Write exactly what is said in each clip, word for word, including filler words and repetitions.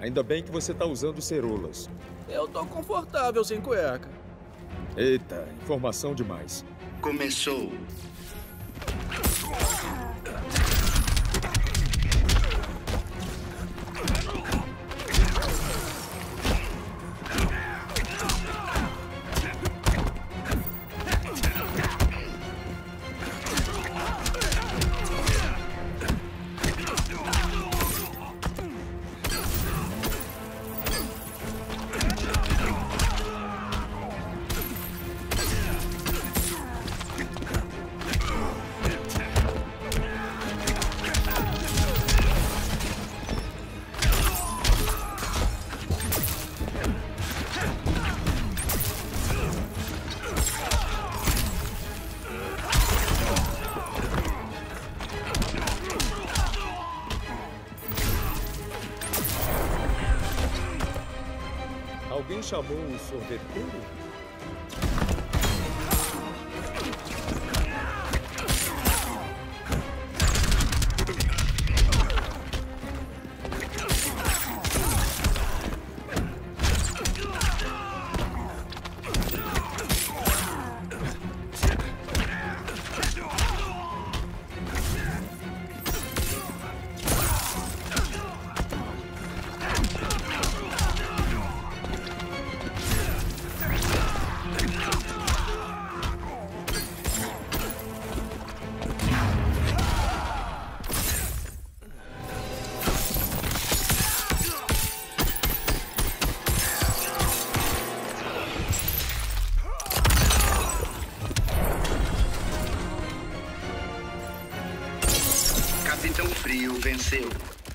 Ainda bem que você tá usando ceroulas. Eu tô confortável sem cueca. Eita, informação demais. Começou. Alguém chamou o sorveteiro? Capitão Frio venceu.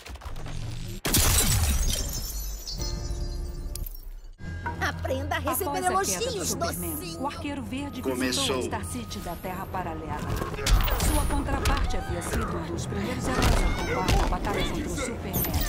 Aprenda a receber Após a queda do elogios, Superman, docinho. o Arqueiro Verde Começou. visitou a Star City da Terra Paralela. Sua contraparte havia sido um dos primeiros heróis a compor a batalha contra o Superman.